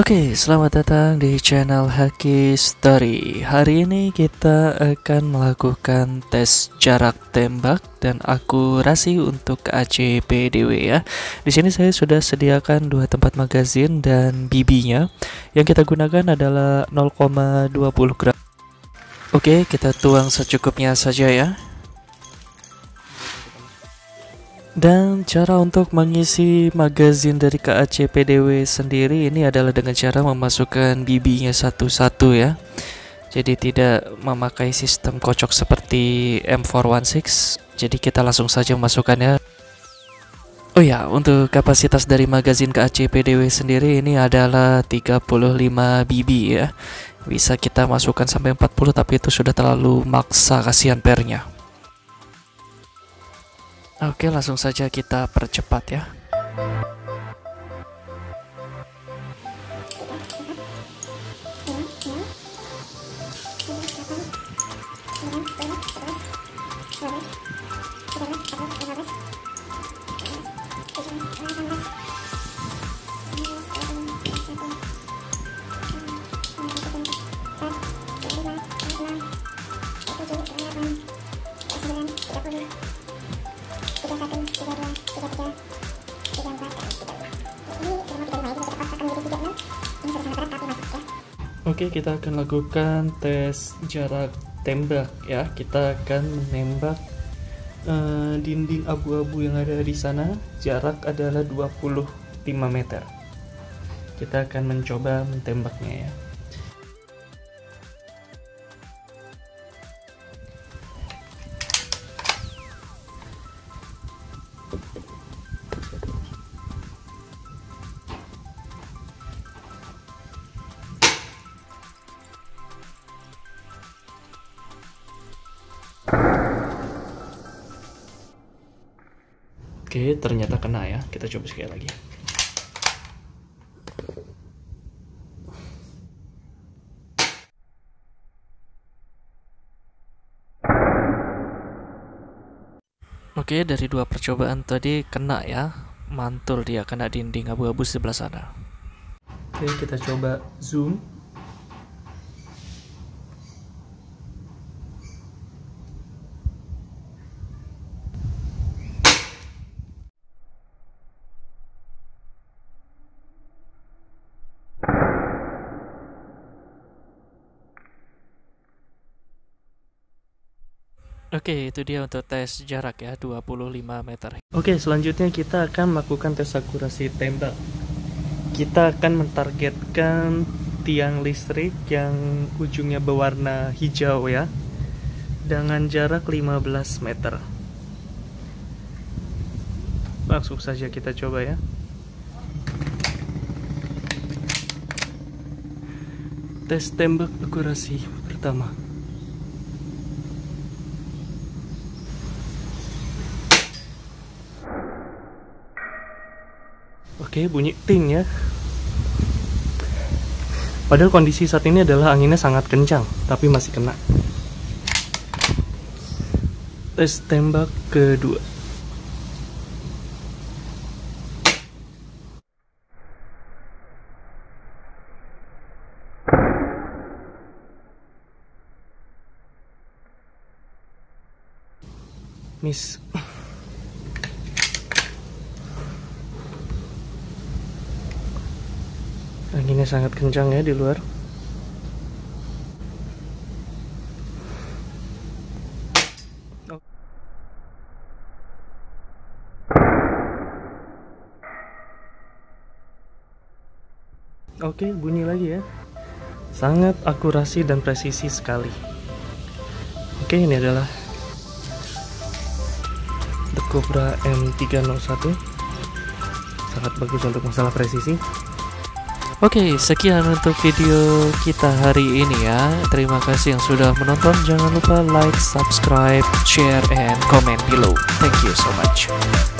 Oke, selamat datang di channel Haki Story. Hari ini kita akan melakukan tes jarak tembak dan akurasi untuk ACPDW ya. Di sini saya sudah sediakan dua tempat magazin dan BB-nya. Yang kita gunakan adalah 0,20 gram. Oke, kita tuang secukupnya saja ya. Dan cara untuk mengisi magazin dari KACPDW sendiri ini adalah dengan cara memasukkan BB-nya satu-satu ya. Jadi tidak memakai sistem kocok seperti M416. Jadi kita langsung saja memasukkannya. Oh ya, untuk kapasitas dari magazin KACPDW sendiri ini adalah 35 BB ya. Bisa kita masukkan sampai 40 tapi itu sudah terlalu maksa, kasihan pernya. Oke, langsung saja kita percepat ya. Oke, kita akan lakukan tes jarak tembak ya. Kita akan menembak dinding abu-abu yang ada di sana. Jarak adalah 25 meter. Kita akan mencoba mentembaknya ya. Oke, ternyata kena ya. Kita coba sekali lagi. Oke, dari dua percobaan tadi kena ya. Mantul dia, kena dinding abu-abu sebelah sana. Oke, kita coba zoom. Oke, itu dia untuk tes jarak ya, 25 meter. Oke, selanjutnya kita akan melakukan tes akurasi tembak. Kita akan mentargetkan tiang listrik yang ujungnya berwarna hijau ya, dengan jarak 15 meter. Langsung saja kita coba ya. Tes tembak akurasi pertama. Oke, bunyi ting ya. Padahal kondisi saat ini adalah anginnya sangat kencang, tapi masih kena. Tes tembak kedua. Miss. Anginnya sangat kencang ya di luar. Oke, bunyi lagi ya. Sangat akurasi dan presisi sekali. Oke, ini adalah The Cobra M301. Sangat bagus untuk masalah presisi. Oke, sekian untuk video kita hari ini ya. Terima kasih yang sudah menonton. Jangan lupa like, subscribe, share, and comment below. Thank you so much.